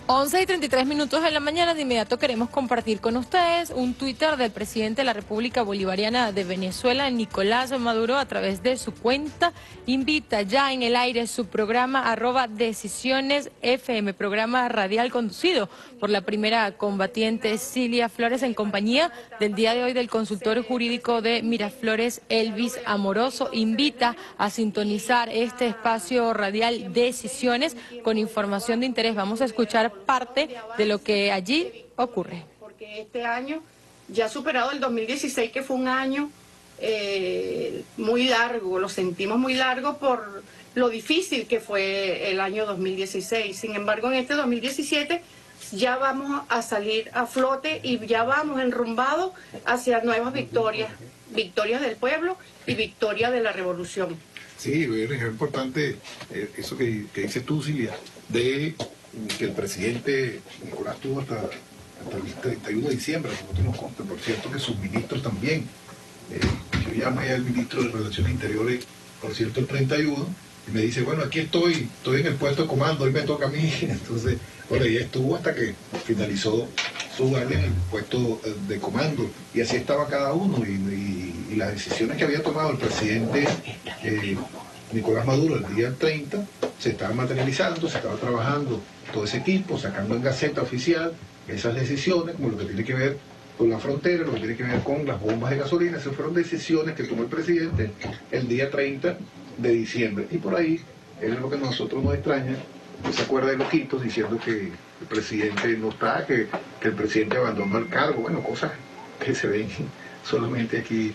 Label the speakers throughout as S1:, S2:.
S1: 11:33 de la mañana. De inmediato queremos compartir con ustedes un Twitter del presidente de la República Bolivariana de Venezuela, Nicolás Maduro, a través de su cuenta. Invita ya en el aire su programa @Decisiones FM, programa radial conducido por la primera combatiente Cilia Flores, en compañía del día de hoy del consultor jurídico de Miraflores, Elvis Amoroso. Invita a sintonizar este espacio radial Decisiones con información de interés. Vamos a escuchar parte de lo que allí ocurre.
S2: Porque este año ya ha superado el 2016, que fue un año muy largo, lo sentimos muy largo por lo difícil que fue el año 2016. Sin embargo, en este 2017 ya vamos a salir a flote y ya vamos enrumbados hacia nuevas victorias, victorias del pueblo y victorias de la revolución.
S3: Sí, es importante eso que dices tú, Cilia, de que el presidente Nicolás tuvo hasta el 31 de diciembre, como tú nos consta. Por cierto que sus ministros también. Yo llamé al ministro de Relaciones Interiores, por cierto, el 31, y me dice, bueno, aquí estoy en el puesto de comando, hoy me toca a mí. Entonces, bueno, ella estuvo hasta que finalizó su guardia en el puesto de comando, y así estaba cada uno, y las decisiones que había tomado el presidente Nicolás Maduro el día 30 se estaban materializando, se estaba trabajando todo ese equipo, sacando en Gaceta Oficial esas decisiones, como lo que tiene que ver con la frontera, lo que tiene que ver con las bombas de gasolina. Esas fueron decisiones que tomó el presidente el día 30 de diciembre. Y por ahí, es lo que a nosotros nos extraña, no se acuerda de Lojitos diciendo que el presidente no está, que el presidente abandonó el cargo. Bueno, cosas que se ven solamente aquí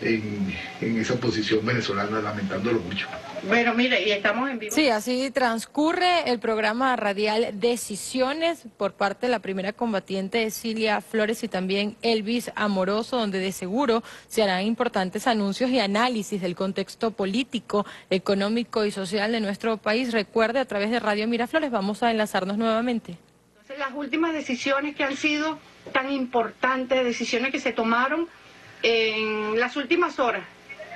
S3: en esa oposición venezolana, lamentándolo mucho.
S2: Bueno, mire, y estamos en vivo.
S1: Sí, así transcurre el programa radial Decisiones por parte de la primera combatiente Cilia Flores y también Elvis Amoroso, donde de seguro se harán importantes anuncios y análisis del contexto político, económico y social de nuestro país. Recuerde, a través de Radio Miraflores vamos a enlazarnos nuevamente.
S2: Entonces, las últimas decisiones que han sido tan importantes, decisiones que se tomaron en las últimas horas.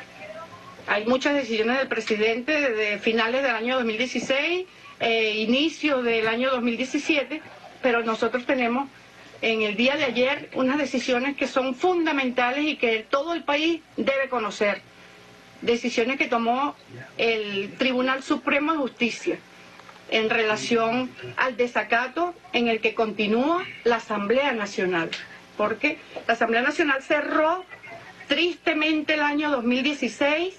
S2: Hay muchas decisiones del presidente de finales del año 2016, inicio del año 2017, pero nosotros tenemos en el día de ayer unas decisiones que son fundamentales y que todo el país debe conocer. Decisiones que tomó el Tribunal Supremo de Justicia en relación al desacato en el que continúa la Asamblea Nacional, porque la Asamblea Nacional cerró tristemente el año 2016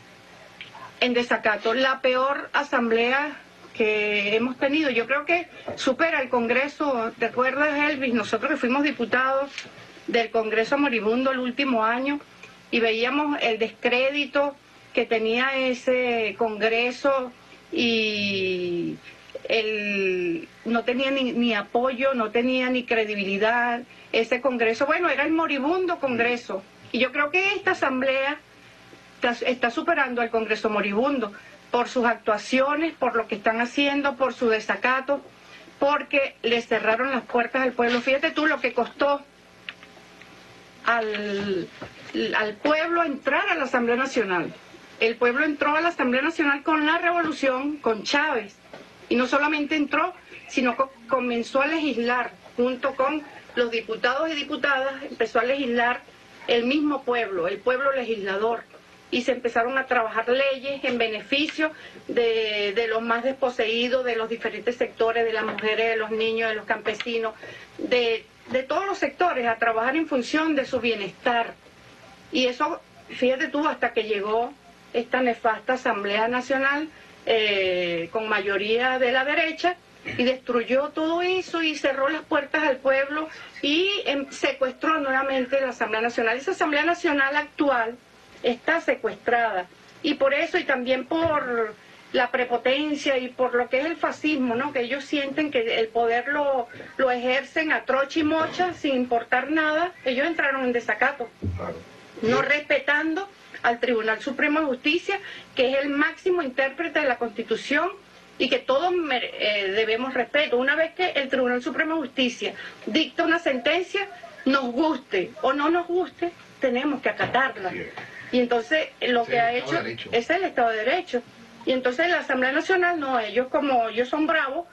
S2: en desacato, la peor asamblea que hemos tenido. Yo creo que supera el Congreso. ¿Te acuerdas, Elvis? Nosotros que fuimos diputados del Congreso moribundo el último año y veíamos el descrédito que tenía ese Congreso y no tenía ni apoyo, no tenía ni credibilidad ese Congreso. Bueno, era el moribundo Congreso. Y yo creo que esta asamblea está superando al Congreso moribundo por sus actuaciones, por lo que están haciendo, por su desacato, porque le cerraron las puertas al pueblo. Fíjate tú lo que costó al pueblo entrar a la Asamblea Nacional. El pueblo entró a la Asamblea Nacional con la revolución, con Chávez, y no solamente entró, sino que comenzó a legislar junto con los diputados y diputadas, empezó a legislar el mismo pueblo, el pueblo legislador, y se empezaron a trabajar leyes en beneficio de los más desposeídos, de los diferentes sectores, de las mujeres, de los niños, de los campesinos, de todos los sectores, a trabajar en función de su bienestar. Y eso, fíjate tú, hasta que llegó esta nefasta Asamblea Nacional con mayoría de la derecha, y destruyó todo eso y cerró las puertas al pueblo y secuestró nuevamente la Asamblea Nacional. Esa Asamblea Nacional actual está secuestrada, y por eso, y también por la prepotencia y por lo que es el fascismo, ¿no? Que ellos sienten que el poder lo ejercen a trocha y mocha sin importar nada. Ellos entraron en desacato, no respetando al Tribunal Supremo de Justicia, que es el máximo intérprete de la Constitución y que todos debemos respeto. Una vez que el Tribunal Supremo de Justicia dicta una sentencia, nos guste o no nos guste, tenemos que acatarla. Y entonces lo que ha hecho es el Estado de Derecho. Y entonces la Asamblea Nacional no, ellos como ellos son bravos,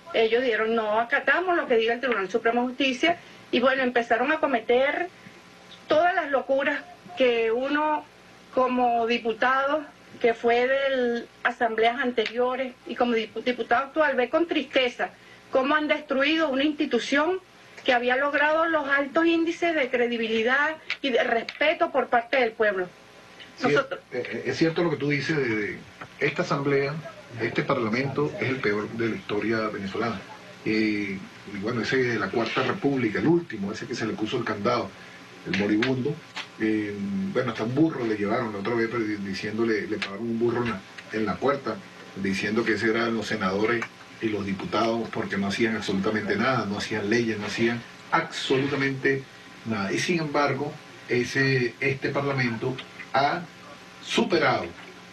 S2: ellos dijeron no acatamos lo que diga el Tribunal Supremo de Justicia y bueno, empezaron a cometer todas las locuras que uno como diputado que fue de asambleas anteriores y como diputado actual ve con tristeza cómo han destruido una institución que había logrado los altos índices de credibilidad y de respeto por parte del pueblo.
S3: Sí, es cierto lo que tú dices de esta asamblea, este parlamento es el peor de la historia venezolana. Y bueno, ese de la Cuarta República, el último, ese que se le puso el candado, el moribundo, bueno, hasta un burro le llevaron la otra vez diciéndole, le pagaron un burro en la puerta, diciendo que ese eran los senadores y los diputados porque no hacían absolutamente nada, no hacían leyes, no hacían absolutamente nada. Y sin embargo, este parlamento ha superado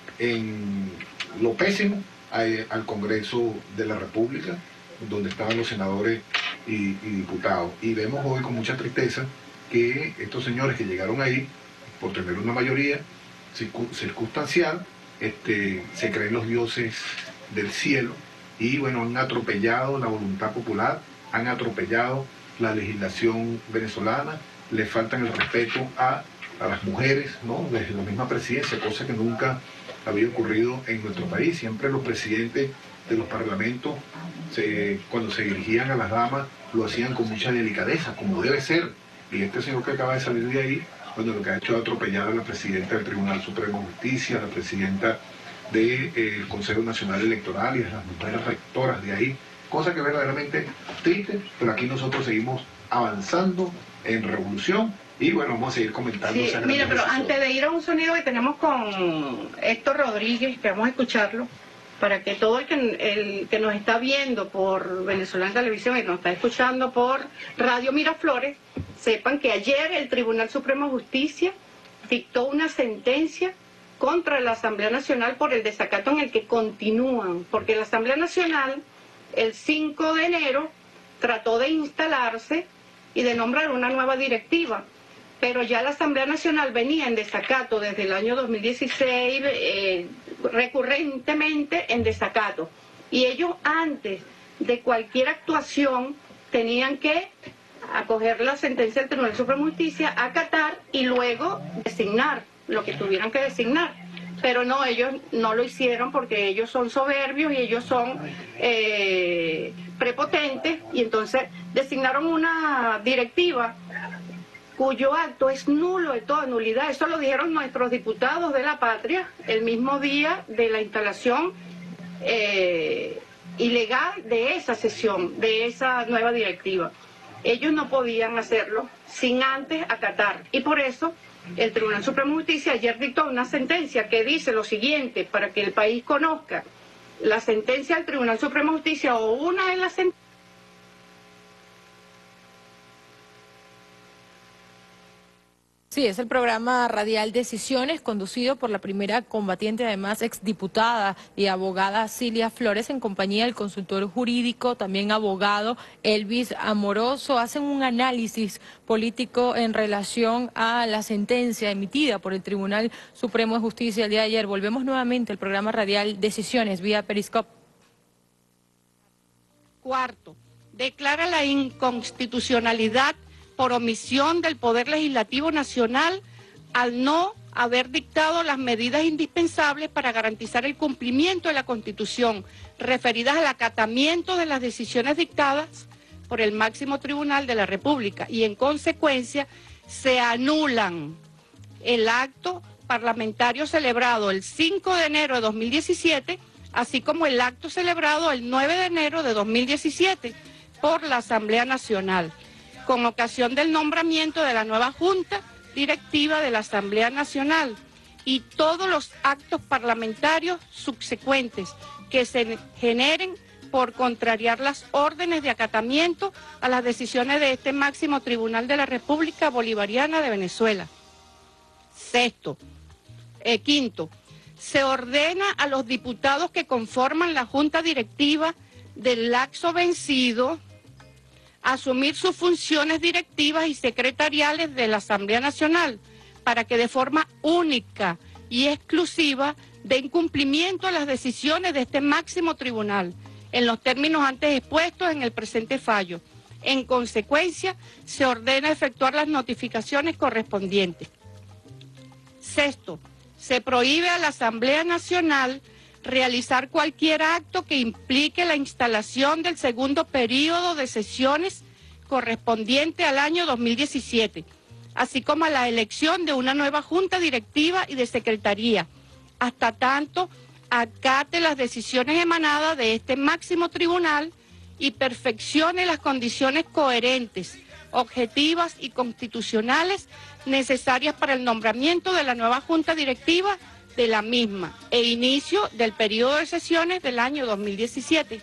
S3: en lo pésimo al Congreso de la República, donde estaban los senadores y diputados. Y vemos hoy con mucha tristeza que estos señores que llegaron ahí, por tener una mayoría circunstancial, se creen los dioses del cielo y bueno, han atropellado la voluntad popular, han atropellado la legislación venezolana, le faltan el respeto a las mujeres, ¿no? Desde la misma presidencia, cosa que nunca había ocurrido en nuestro país. Siempre los presidentes de los parlamentos, cuando se dirigían a las damas, lo hacían con mucha delicadeza, como debe ser. Y este señor que acaba de salir de ahí, bueno, lo que ha hecho es atropellar a la presidenta del Tribunal Supremo de Justicia, a la presidenta del Consejo Nacional Electoral y a las mujeres rectoras de ahí, cosa que verdaderamente triste, pero aquí nosotros seguimos avanzando en revolución y bueno, vamos a seguir comentando.
S2: Sí, mira, pero antes de ir a un sonido que tenemos con Héctor Rodríguez, que vamos a escucharlo, para que todo el que nos está viendo por Venezolana Televisión y nos está escuchando por Radio Miraflores, sepan que ayer el Tribunal Supremo de Justicia dictó una sentencia contra la Asamblea Nacional por el desacato en el que continúan, porque la Asamblea Nacional el 5 de enero trató de instalarse y de nombrar una nueva directiva, pero ya la Asamblea Nacional venía en desacato desde el año 2016, recurrentemente en desacato, y ellos antes de cualquier actuación tenían que acoger la sentencia del Tribunal Supremo de Justicia, acatar y luego designar lo que tuvieran que designar. Pero no, ellos no lo hicieron porque ellos son soberbios y ellos son prepotentes, y entonces designaron una directiva cuyo acto es nulo de toda nulidad. Eso lo dijeron nuestros diputados de la patria el mismo día de la instalación ilegal de esa sesión, de esa nueva directiva. Ellos no podían hacerlo sin antes acatar, y por eso el Tribunal Supremo de Justicia ayer dictó una sentencia que dice lo siguiente, para que el país conozca la sentencia del Tribunal Supremo de Justicia, o una de las sentencias.
S1: Sí, es el programa radial Decisiones, conducido por la primera combatiente, además exdiputada y abogada Cilia Flores, en compañía del consultor jurídico, también abogado Elvis Amoroso. Hacen un análisis político en relación a la sentencia emitida por el Tribunal Supremo de Justicia el día de ayer. Volvemos nuevamente al programa radial Decisiones vía Periscope.
S2: Cuarto, declara la inconstitucionalidad por omisión del Poder Legislativo Nacional al no haber dictado las medidas indispensables para garantizar el cumplimiento de la Constitución, referidas al acatamiento de las decisiones dictadas por el máximo tribunal de la República, y en consecuencia se anulan el acto parlamentario celebrado el 5 de enero de 2017, así como el acto celebrado el 9 de enero de 2017 por la Asamblea Nacional, con ocasión del nombramiento de la nueva Junta Directiva de la Asamblea Nacional, y todos los actos parlamentarios subsecuentes que se generen por contrariar las órdenes de acatamiento a las decisiones de este máximo tribunal de la República Bolivariana de Venezuela. Quinto, se ordena a los diputados que conforman la Junta Directiva del laxo vencido asumir sus funciones directivas y secretariales de la Asamblea Nacional, para que de forma única y exclusiva den cumplimiento a las decisiones de este máximo tribunal, en los términos antes expuestos en el presente fallo. En consecuencia, se ordena efectuar las notificaciones correspondientes. Sexto, se prohíbe a la Asamblea Nacional realizar cualquier acto que implique la instalación del segundo período de sesiones correspondiente al año 2017, así como a la elección de una nueva junta directiva y de secretaría, hasta tanto acate las decisiones emanadas de este máximo tribunal y perfeccione las condiciones coherentes, objetivas y constitucionales necesarias para el nombramiento de la nueva junta directiva de la misma e inicio del periodo de sesiones del año 2017.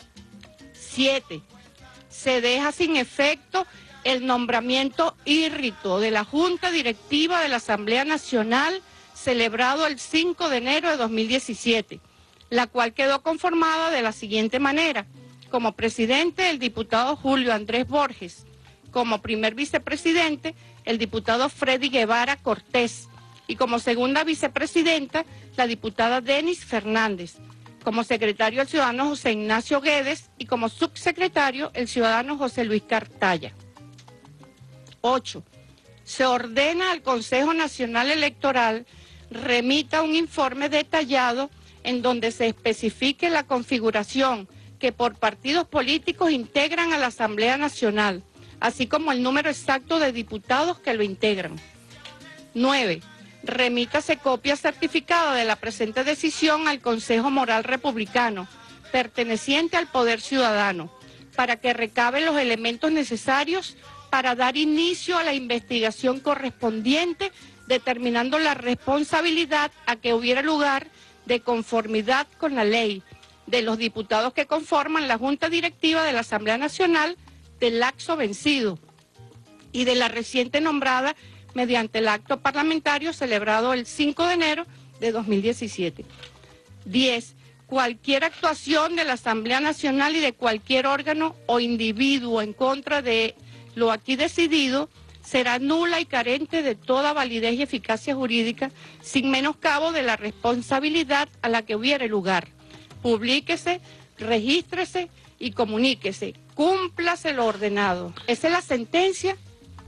S2: 7. Se deja sin efecto el nombramiento írrito de la Junta Directiva de la Asamblea Nacional celebrado el 5 de enero de 2017, la cual quedó conformada de la siguiente manera: como presidente el diputado Julio Andrés Borges, como primer vicepresidente el diputado Freddy Guevara Cortés y como segunda vicepresidenta la diputada Denis Fernández, como secretario el ciudadano José Ignacio Guedes y como subsecretario el ciudadano José Luis Cartaya. 8. Se ordena al Consejo Nacional Electoral remita un informe detallado en donde se especifique la configuración que por partidos políticos integran a la Asamblea Nacional, así como el número exacto de diputados que lo integran. 9. Remítase copia certificada de la presente decisión al Consejo Moral Republicano, perteneciente al Poder Ciudadano, para que recabe los elementos necesarios para dar inicio a la investigación correspondiente, determinando la responsabilidad a que hubiera lugar de conformidad con la ley de los diputados que conforman la Junta Directiva de la Asamblea Nacional del laxo vencido y de la reciente nombrada mediante el acto parlamentario celebrado el 5 de enero de 2017. 10. Cualquier actuación de la Asamblea Nacional y de cualquier órgano o individuo en contra de lo aquí decidido será nula y carente de toda validez y eficacia jurídica, sin menoscabo de la responsabilidad a la que hubiere lugar. Publíquese, regístrese y comuníquese. Cúmplase lo ordenado. Esa es la sentencia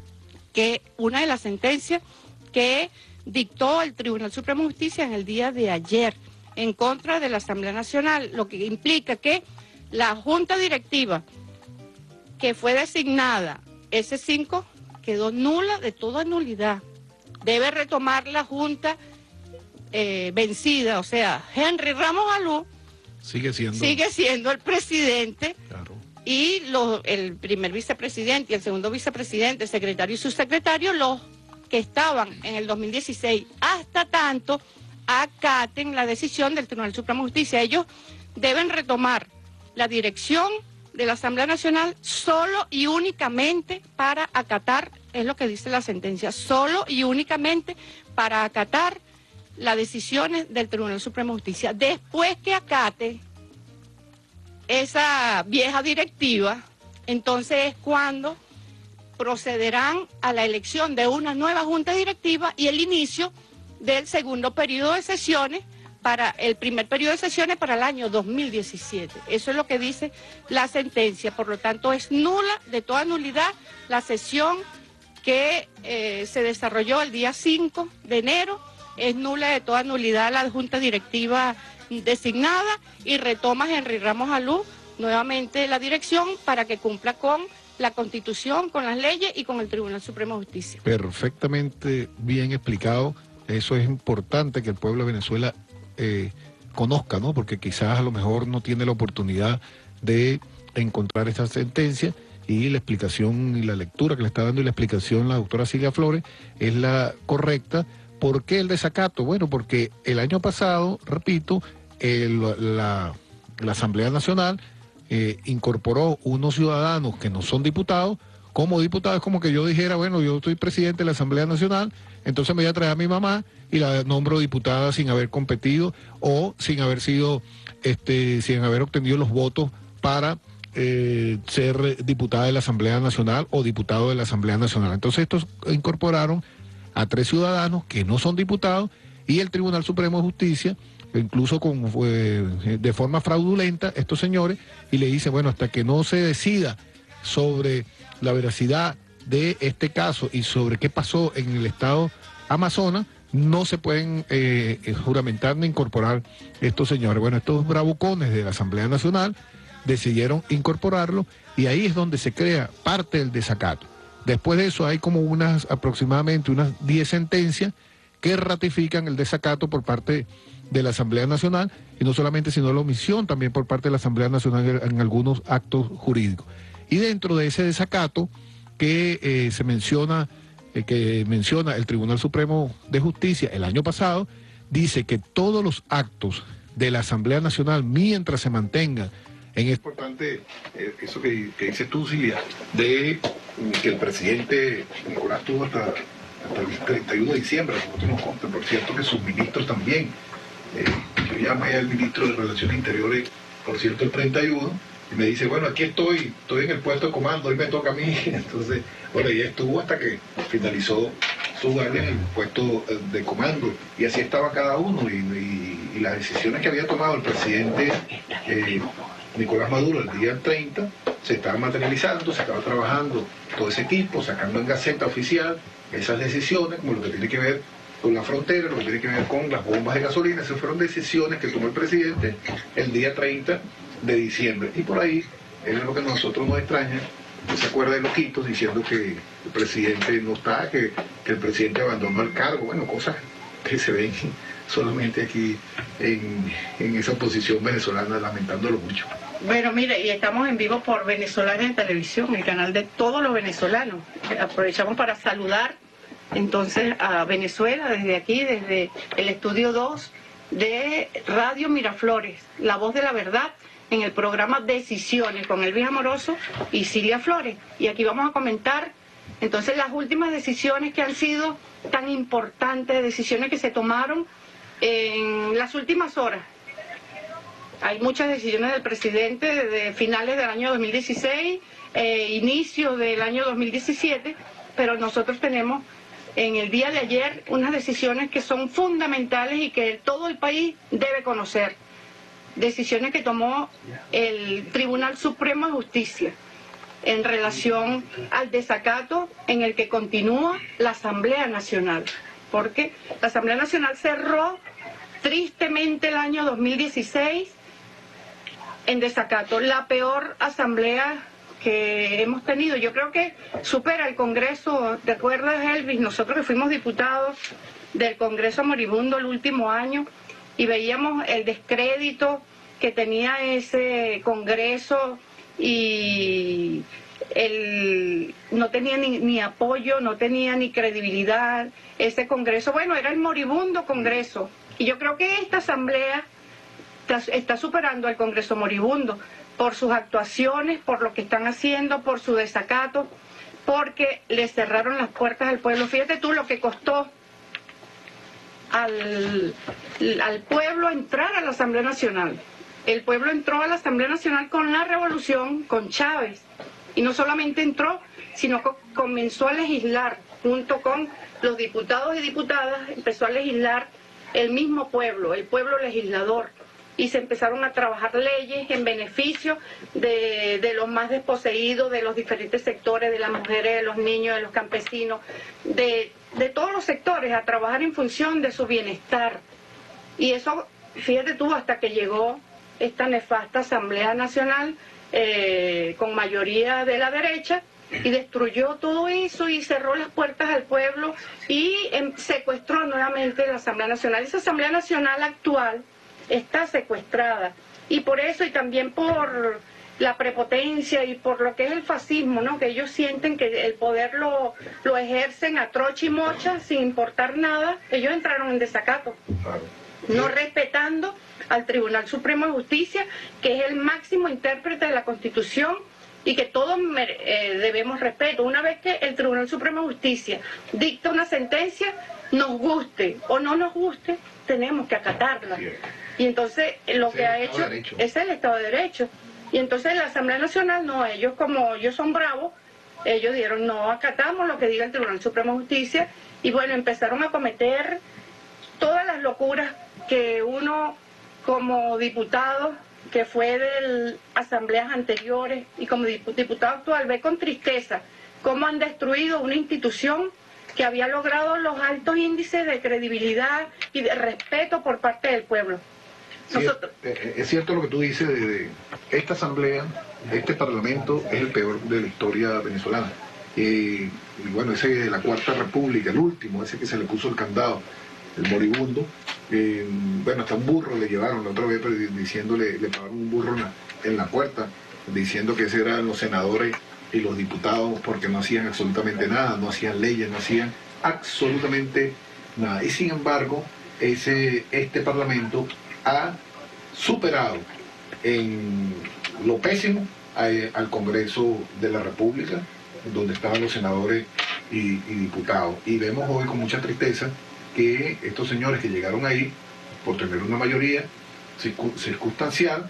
S2: una de las sentencias que dictó el Tribunal Supremo de Justicia en el día de ayer en contra de la Asamblea Nacional, lo que implica que la Junta Directiva que fue designada ese 5 quedó nula de toda nulidad. Debe retomar la Junta vencida, o sea, Henry Ramos Alú sigue siendo el presidente. Claro. Y el primer vicepresidente y el segundo vicepresidente, el secretario y subsecretario, los que estaban en el 2016, hasta tanto acaten la decisión del Tribunal Supremo de Justicia. Ellos deben retomar la dirección de la Asamblea Nacional solo y únicamente para acatar, es lo que dice la sentencia, solo y únicamente para acatar las decisiones del Tribunal Supremo de Justicia. Después que acate esa vieja directiva, entonces es cuando procederán a la elección de una nueva junta directiva y el inicio del segundo periodo de sesiones para el primer periodo de sesiones para el año 2017. Eso es lo que dice la sentencia. Por lo tanto, es nula de toda nulidad la sesión que se desarrolló el día 5 de enero. Es nula de toda nulidad la junta directiva designada y retoma Henry Ramos Alú nuevamente la dirección para que cumpla con la Constitución, con las leyes y con el Tribunal Supremo de Justicia.
S3: Perfectamente bien explicado. Eso es importante que el pueblo de Venezuela conozca, ¿no? Porque quizás a lo mejor no tiene la oportunidad de encontrar esta sentencia, y la explicación y la lectura que le está dando y la explicación la doctora Silvia Flores es la correcta. ¿Por qué el desacato? Bueno, porque el año pasado, repito, la Asamblea Nacional incorporó unos ciudadanos que no son diputados como diputados. Es como que yo dijera, bueno, yo soy presidente de la Asamblea Nacional, entonces me voy a traer a mi mamá y la nombro diputada sin haber competido o sin haber sido, sin haber obtenido los votos para ser diputada de la Asamblea Nacional o diputado de la Asamblea Nacional. Entonces estos incorporaron a 3 ciudadanos que no son diputados y el Tribunal Supremo de Justicia incluso de forma fraudulenta, estos señores, y le dice, bueno, hasta que no se decida sobre la veracidad de este caso y sobre qué pasó en el estado Amazonas, no se pueden juramentar ni incorporar estos señores. Bueno, estos bravucones de la Asamblea Nacional decidieron incorporarlo y ahí es donde se crea parte del desacato. Después de eso hay como aproximadamente unas 10 sentencias que ratifican el desacato por parte de la Asamblea Nacional, y no solamente, sino la omisión también por parte de la Asamblea Nacional en algunos actos jurídicos. Y dentro de ese desacato que menciona el Tribunal Supremo de Justicia el año pasado, dice que todos los actos de la Asamblea Nacional, mientras se mantengan en... Es importante eso que dices tú, Cilia, de que el presidente Nicolás tuvo hasta el 31 de diciembre, como tú nos contas. Por cierto que sus ministros también. Yo llamé al ministro de Relaciones Interiores, por cierto, el 31, y me dice, bueno, aquí estoy en el puesto de comando, hoy me toca a mí. Entonces, bueno, ella estuvo hasta que finalizó su guardia en el puesto de comando, y así estaba cada uno, y las decisiones que había tomado el presidente Nicolás Maduro el día 30 se estaban materializando, se estaba trabajando todo ese equipo, sacando en Gaceta Oficial esas decisiones, como lo que tiene que ver con la frontera, lo que tiene que ver con las bombas de gasolina. Esas fueron decisiones que tomó el presidente el día 30 de diciembre. Y por ahí es lo que a nosotros nos extraña, que se acuerda de Loquitos diciendo que el presidente no está, que el presidente abandonó el cargo. Bueno, cosas que se ven solamente aquí en esa oposición venezolana, lamentándolo mucho.
S2: Bueno, mire, y estamos en vivo por Venezolana en Televisión, el canal de todos los venezolanos. Aprovechamos para saludar entonces a Venezuela desde aquí, desde el estudio 2 de Radio Miraflores, La Voz de la Verdad, en el programa Decisiones con Elvis Amoroso y Cilia Flores. Y aquí vamos a comentar entonces las últimas decisiones que han sido tan importantes, decisiones que se tomaron en las últimas horas. Hay muchas decisiones del presidente de finales del año 2016, inicio del año 2017, pero nosotros tenemos en el día de ayer unas decisiones que son fundamentales y que todo el país debe conocer. Decisiones que tomó el Tribunal Supremo de Justicia en relación al desacato en el que continúa la Asamblea Nacional, porque la Asamblea Nacional cerró tristemente el año 2016 en desacato, la peor asamblea que hemos tenido. Yo creo que supera el Congreso. ¿Te acuerdas, Elvis? Nosotros que fuimos diputados del Congreso moribundo el último año y veíamos el descrédito que tenía ese Congreso y no tenía ni apoyo, no tenía ni credibilidad ese Congreso. Bueno, era el moribundo Congreso. Y yo creo que esta asamblea está superando al Congreso moribundo por sus actuaciones, por lo que están haciendo, por su desacato, porque le cerraron las puertas al pueblo. Fíjate tú lo que costó al pueblo entrar a la Asamblea Nacional. El pueblo entró a la Asamblea Nacional con la revolución, con Chávez, y no solamente entró, sino que comenzó a legislar junto con los diputados y diputadas, empezó a legislar el mismo pueblo, el pueblo legislador, y se empezaron a trabajar leyes en beneficio de los más desposeídos, de los diferentes sectores, de las mujeres, de los niños, de los campesinos, de todos los sectores, a trabajar en función de su bienestar. Y eso, fíjate tú, hasta que llegó esta nefasta Asamblea Nacional con mayoría de la derecha, y destruyó todo eso y cerró las puertas al pueblo y secuestró nuevamente la Asamblea Nacional. Esa Asamblea Nacional actual está secuestrada, y por eso, y también por la prepotencia y por lo que es el fascismo, ¿no? Que ellos sienten que el poder lo ejercen a trocha y mocha sin importar nada. Ellos entraron en desacato, no respetando al Tribunal Supremo de Justicia, que es el máximo intérprete de la Constitución y que todos debemos respeto. Una vez que el Tribunal Supremo de Justicia dicta una sentencia, nos guste o no nos guste, tenemos que acatarla. Y entonces lo que ha hecho es el Estado de Derecho. Y entonces la Asamblea Nacional, no, ellos como ellos son bravos, ellos dijeron, no acatamos lo que diga el Tribunal Supremo de Justicia, y bueno, empezaron a cometer todas las locuras que uno como diputado que fue de asambleas anteriores y como diputado actual, ve con tristeza cómo han destruido una institución que había logrado los altos índices de credibilidad y de respeto por parte del pueblo.
S3: Sí, es cierto lo que tú dices de esta asamblea, este parlamento es el peor de la historia venezolana. Y bueno, ese de la Cuarta República, el último, ese que se le puso el candado, el moribundo, bueno, hasta un burro le llevaron la otra vez diciéndole, le pagaron un burro en la puerta, diciendo que ese eran los senadores y los diputados porque no hacían absolutamente nada, no hacían leyes, no hacían absolutamente nada. Y sin embargo, este parlamento ha superado en lo pésimo al Congreso de la República, donde estaban los senadores y diputados. Y vemos hoy con mucha tristeza que estos señores que llegaron ahí, por tener una mayoría circunstancial,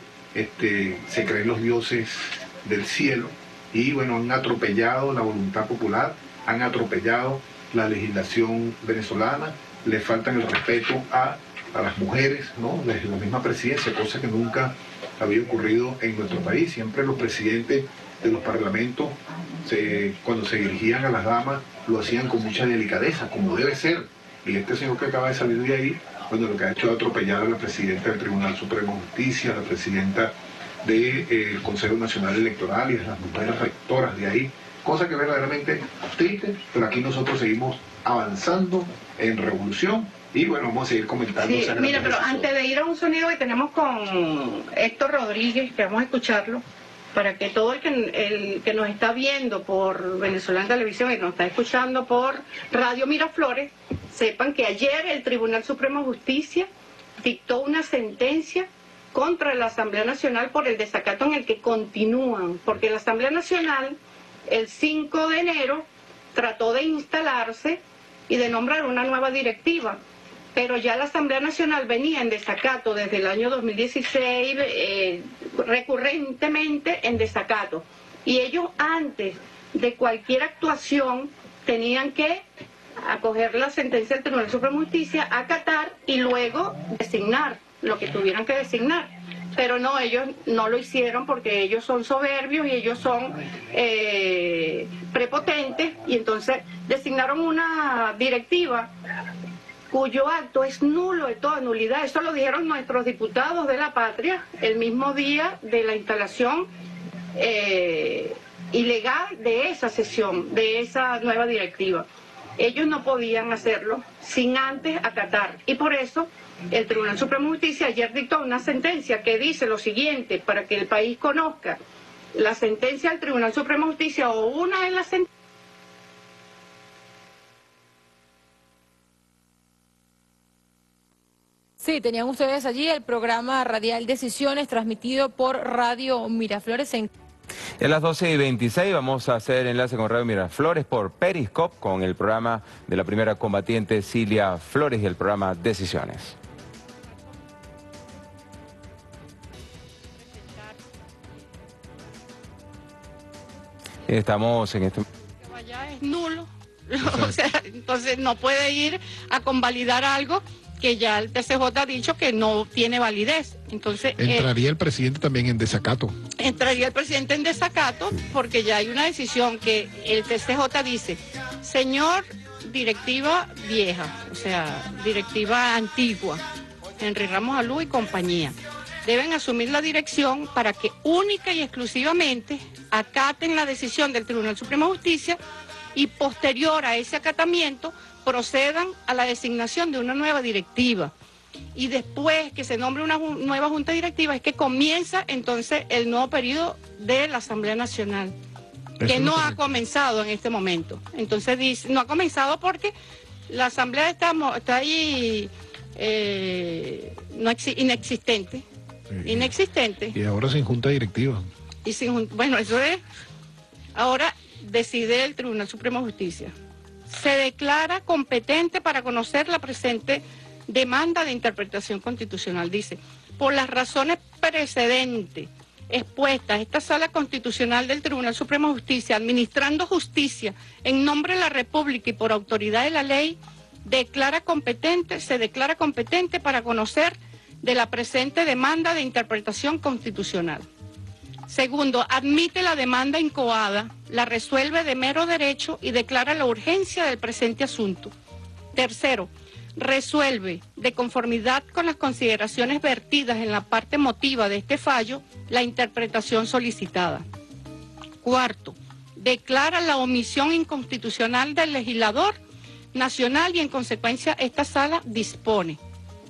S3: se creen los dioses del cielo y bueno, han atropellado la voluntad popular, han atropellado la legislación venezolana, le faltan el respeto a las mujeres, ¿no? La misma presidencia, cosa que nunca había ocurrido en nuestro país. Siempre los presidentes de los parlamentos, cuando se dirigían a las damas, lo hacían con mucha delicadeza, como debe ser. Y este señor que acaba de salir de ahí, bueno, lo que ha hecho es atropellar a la presidenta del Tribunal Supremo de Justicia, a la presidenta del Consejo Nacional Electoral y a las mujeres rectoras de ahí, cosa que verdaderamente triste, pero aquí nosotros seguimos avanzando en revolución y bueno, vamos a seguir comentando.
S2: Sí, mira, pero antes de ir a un sonido que tenemos con Héctor Rodríguez, que vamos a escucharlo, para que todo el que nos está viendo por Venezolana Televisión y nos está escuchando por Radio Miraflores, sepan que ayer el Tribunal Supremo de Justicia dictó una sentencia contra la Asamblea Nacional por el desacato en el que continúan, porque la Asamblea Nacional el 5 de enero trató de instalarse y de nombrar una nueva directiva, pero ya la Asamblea Nacional venía en desacato desde el año 2016, recurrentemente en desacato. Y ellos antes de cualquier actuación tenían que acoger la sentencia del Tribunal Supremo de Justicia, acatar y luego designar lo que tuvieran que designar. Pero no, ellos no lo hicieron porque ellos son soberbios y ellos son prepotentes y entonces designaron una directiva cuyo acto es nulo de toda nulidad. Eso lo dijeron nuestros diputados de la patria el mismo día de la instalación ilegal de esa sesión, de esa nueva directiva. Ellos no podían hacerlo sin antes acatar. Y por eso el Tribunal Supremo de Justicia ayer dictó una sentencia que dice lo siguiente, para que el país conozca la sentencia del Tribunal Supremo de Justicia o una de las sentencias.
S1: Sí, tenían ustedes allí el programa radial Decisiones transmitido por Radio Miraflores en...
S4: A las 12:26 vamos a hacer enlace con Radio Miraflores por Periscope con el programa de la primera combatiente Cilia Flores y el programa Decisiones. Estamos en este...
S5: Allá es nulo, o sea, entonces no puede ir a convalidar algo que ya el TCJ ha dicho que no tiene validez. Entonces
S3: entraría el presidente también en desacato.
S5: Entraría el presidente en desacato porque ya hay una decisión que el TCJ dice, señor, directiva vieja, o sea, directiva antigua, Henry Ramos Alú y compañía, deben asumir la dirección para que única y exclusivamente acaten la decisión del Tribunal Supremo de Justicia y posterior a ese acatamiento procedan a la designación de una nueva directiva. Y después que se nombre una nueva junta directiva es que comienza entonces el nuevo periodo de la Asamblea Nacional, que no ha comenzado en este momento. Entonces dice, no ha comenzado porque la Asamblea está ahí inexistente. Inexistente.
S3: Y ahora sin junta directiva.
S5: Y sin, bueno, eso es, ahora decide el Tribunal Supremo de Justicia. Se declara competente para conocer la presente demanda de interpretación constitucional. Dice, por las razones precedentes expuestas, esta Sala Constitucional del Tribunal Supremo de Justicia, administrando justicia en nombre de la República y por autoridad de la ley, se declara competente para conocer de la presente demanda de interpretación constitucional. Segundo, admite la demanda incoada, la resuelve de mero derecho y declara la urgencia del presente asunto. Tercero, resuelve, de conformidad con las consideraciones vertidas en la parte motiva de este fallo, la interpretación solicitada. Cuarto, declara la omisión inconstitucional del legislador nacional y en consecuencia esta sala dispone.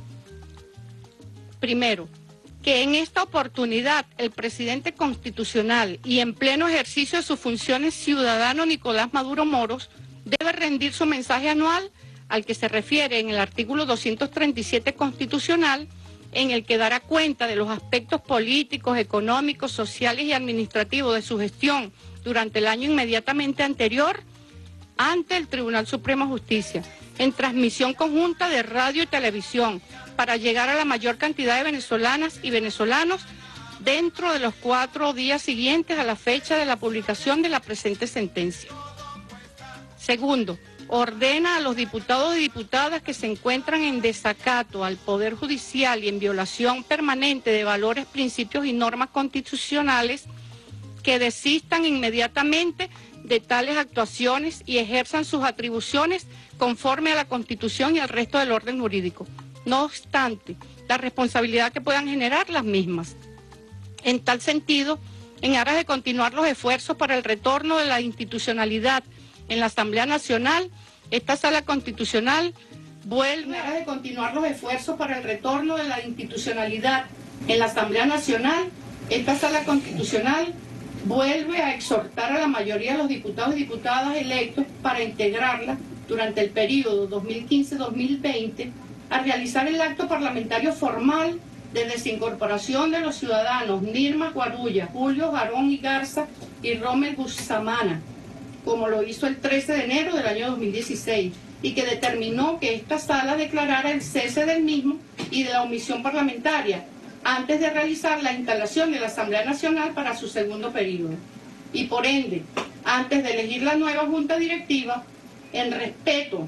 S5: Primero, que en esta oportunidad el presidente constitucional y en pleno ejercicio de sus funciones ciudadano Nicolás Maduro Moros debe rendir su mensaje anual al que se refiere en el artículo 237 constitucional, en el que dará cuenta de los aspectos políticos, económicos, sociales y administrativos de su gestión durante el año inmediatamente anterior ante el Tribunal Supremo de Justicia, en transmisión conjunta de radio y televisión, para llegar a la mayor cantidad de venezolanas y venezolanos dentro de los 4 días siguientes a la fecha de la publicación de la presente sentencia. Segundo, ordena a los diputados y diputadas que se encuentran en desacato al Poder Judicial y en violación permanente de valores, principios y normas constitucionales que desistan inmediatamente de tales actuaciones y ejerzan sus atribuciones conforme a la Constitución y al resto del orden jurídico, no obstante la responsabilidad que puedan generar las mismas. En tal sentido, en aras de continuar los esfuerzos para el retorno de la institucionalidad en la Asamblea Nacional, esta Sala Constitucional vuelve a continuar los esfuerzos para el retorno de la institucionalidad en la Asamblea Nacional. Esta Sala Constitucional vuelve a exhortar a la mayoría de los diputados y diputadas electos para integrarla durante el periodo 2015-2020 a realizar el acto parlamentario formal de desincorporación de los ciudadanos Nirma Guarulla, Julio Jarón y Garza y Rommel Bustamante, como lo hizo el 13 de enero del año 2016, y que determinó que esta sala declarara el cese del mismo y de la omisión parlamentaria antes de realizar la instalación de la Asamblea Nacional para su segundo periodo. Y por ende, antes de elegir la nueva Junta Directiva, en respeto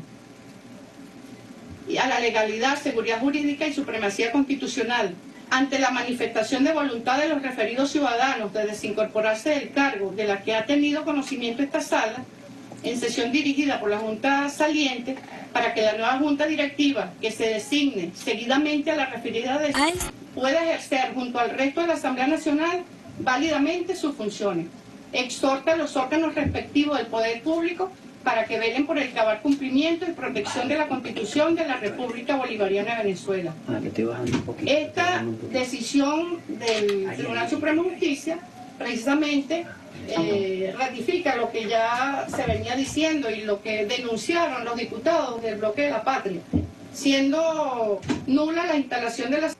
S5: a la legalidad, seguridad jurídica y supremacía constitucional, ante la manifestación de voluntad de los referidos ciudadanos de desincorporarse del cargo de la que ha tenido conocimiento esta sala, en sesión dirigida por la Junta saliente, para que la nueva Junta Directiva, que se designe seguidamente a la referida pueda ejercer junto al resto de la Asamblea Nacional válidamente sus funciones. Exhorta a los órganos respectivos del Poder Público para que velen por el cabal cumplimiento y protección de la Constitución de la República Bolivariana de Venezuela. Esta decisión del Tribunal Supremo de Justicia precisamente ratifica lo que ya se venía diciendo y lo que denunciaron los diputados del Bloque de la Patria, siendo nula la instalación de la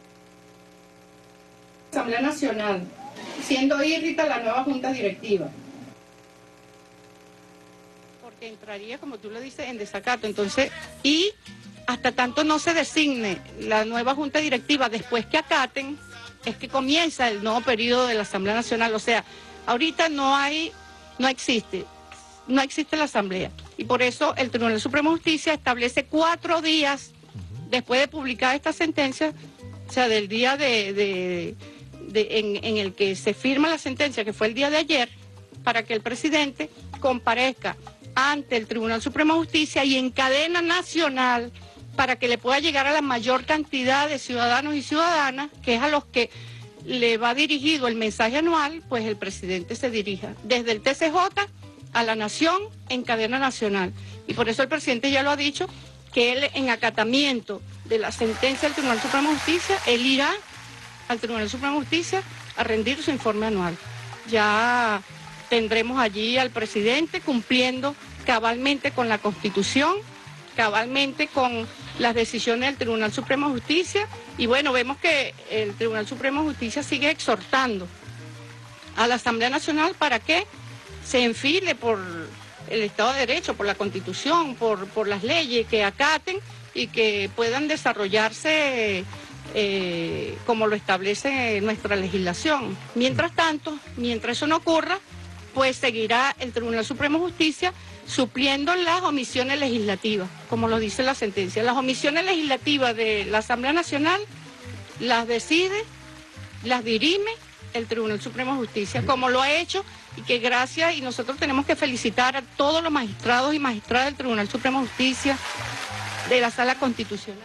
S5: Asamblea Nacional, siendo írrita la nueva Junta Directiva. Porque entraría, como tú lo dices, en desacato. Entonces, y hasta tanto no se designe la nueva Junta Directiva después que acaten, es que comienza el nuevo periodo de la Asamblea Nacional. O sea, ahorita no existe la Asamblea. Y por eso el Tribunal Supremo de Justicia establece 4 días después de publicar esta sentencia, o sea, del día en el que se firma la sentencia, que fue el día de ayer, para que el presidente comparezca ante el Tribunal Supremo de Justicia y en cadena nacional para que le pueda llegar a la mayor cantidad de ciudadanos y ciudadanas, que es a los que le va dirigido el mensaje anual, pues el presidente se dirija desde el TCJ a la nación en cadena nacional. Y por eso el presidente ya lo ha dicho, que él, en acatamiento de la sentencia del Tribunal Supremo de Justicia, él irá al Tribunal Supremo de Justicia a rendir su informe anual. Ya tendremos allí al presidente cumpliendo cabalmente con la Constitución, cabalmente con las decisiones del Tribunal Supremo de Justicia, y bueno, vemos que el Tribunal Supremo de Justicia sigue exhortando a la Asamblea Nacional para que se enfile por el Estado de Derecho, por la Constitución, por las leyes, que acaten y que puedan desarrollarse como lo establece nuestra legislación. Mientras tanto, mientras eso no ocurra, pues seguirá el Tribunal Supremo de Justicia supliendo las omisiones legislativas, como lo dice la sentencia. Las omisiones legislativas de la Asamblea Nacional las decide, las dirime el Tribunal Supremo de Justicia, como lo ha hecho, y que gracias, y nosotros tenemos que felicitar a todos los magistrados y magistradas del Tribunal Supremo de Justicia, de la Sala Constitucional.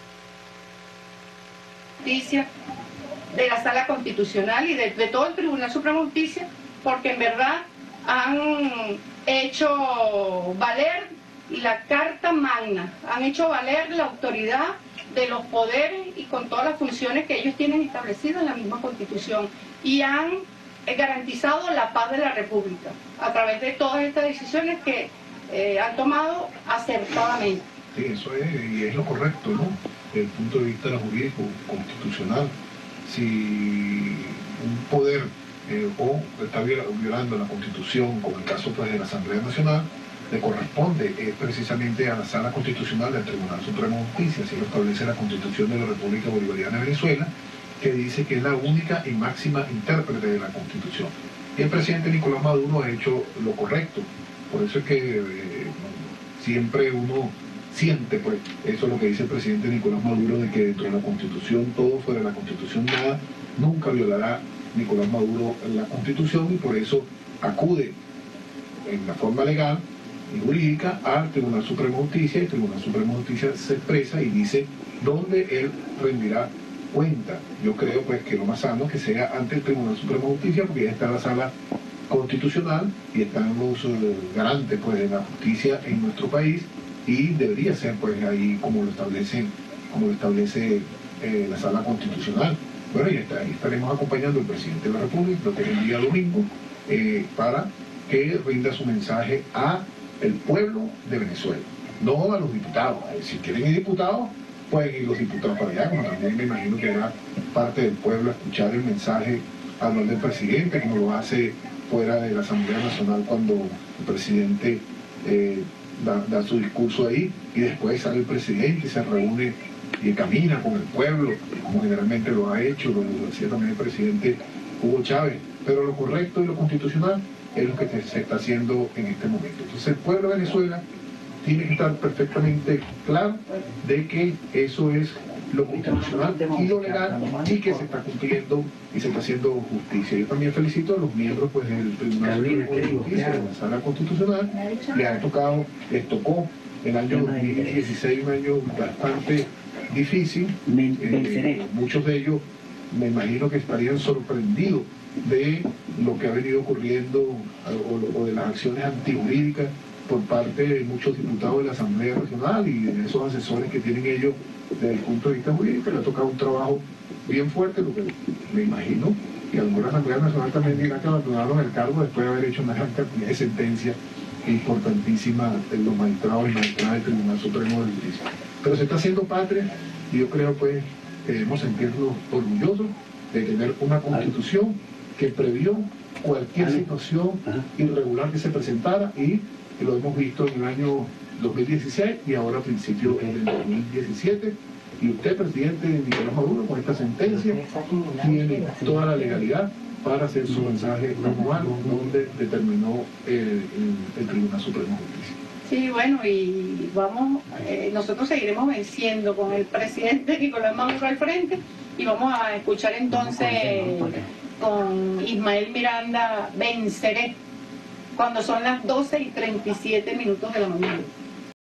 S5: De la Sala Constitucional y de todo el Tribunal Supremo de Justicia, porque en verdad han hecho valer la Carta Magna, han hecho valer la autoridad de los poderes y con todas las funciones que ellos tienen establecidas en la misma Constitución, y han garantizado la paz de la República a través de todas estas decisiones que han tomado acertadamente.
S3: Sí, eso es, y es lo correcto, ¿no? Desde el punto de vista jurídico, constitucional. Si un poder o está violando la Constitución, como el caso pues, de la Asamblea Nacional, le corresponde precisamente a la Sala Constitucional del Tribunal Supremo de Justicia, así lo establece la Constitución de la República Bolivariana de Venezuela, que dice que es la única y máxima intérprete de la Constitución. Y el presidente Nicolás Maduro ha hecho lo correcto, por eso es que siempre uno siente, pues, eso es lo que dice el presidente Nicolás Maduro, de que dentro de la Constitución todo, fuera de la Constitución nada, nunca violará Nicolás Maduro la Constitución, y por eso acude en la forma legal y jurídica al Tribunal Supremo de Justicia, y el Tribunal Supremo de Justicia se expresa y dice dónde él rendirá cuenta. Yo creo pues que lo más sano es que sea ante el Tribunal Supremo de Justicia, porque ya está la Sala Constitucional y están los garantes pues de la justicia en nuestro país, y debería ser pues ahí como lo establece la Sala Constitucional. Bueno, y ahí estaremos acompañando al presidente de la República, lo que es el día domingo, para que rinda su mensaje a el pueblo de Venezuela, no a los diputados. Si quieren ir diputados, pueden ir los diputados para allá, como también me imagino que era parte del pueblo a escuchar el mensaje anual del presidente, como lo hace fuera de la Asamblea Nacional cuando el presidente da su discurso ahí, y después sale el presidente y se reúne y camina con el pueblo, como generalmente lo ha hecho, lo decía también el presidente Hugo Chávez. Pero lo correcto y lo constitucional es lo que se está haciendo en este momento. Entonces el pueblo de Venezuela tiene que estar perfectamente claro de que eso es lo constitucional y lo legal, y que se está cumpliendo y se está haciendo justicia. Yo también felicito a los miembros pues, del Tribunal de Justicia, de la Sala Constitucional. Les tocó el año 2016, un año bastante difícil. Muchos de ellos me imagino que estarían sorprendidos de lo que ha venido ocurriendo o de las acciones antijurídicas por parte de muchos diputados de la Asamblea Nacional y de esos asesores que tienen ellos desde el punto de vista jurídico. Le ha tocado un trabajo bien fuerte, lo que me imagino que a lo mejor la Asamblea Nacional también dirá que abandonaron el cargo después de haber hecho una gran cantidad de sentencias importantísimas de los magistrados y magistradas del Tribunal Supremo de Justicia. Pero se está haciendo patria, y yo creo pues que debemos sentirnos orgullosos de tener una constitución que previó cualquier situación irregular que se presentara, y lo hemos visto en el año 2016 y ahora a principios del 2017. Y usted, presidente Nicolás Maduro, con esta sentencia tiene toda la legalidad para hacer su mensaje anual donde determinó el Tribunal Supremo de Justicia.
S2: Sí, bueno, y nosotros seguiremos venciendo con el presidente Nicolás Maduro al frente, y vamos a escuchar entonces con Ismael Miranda, Venceré, cuando son las 12:37 de la mañana.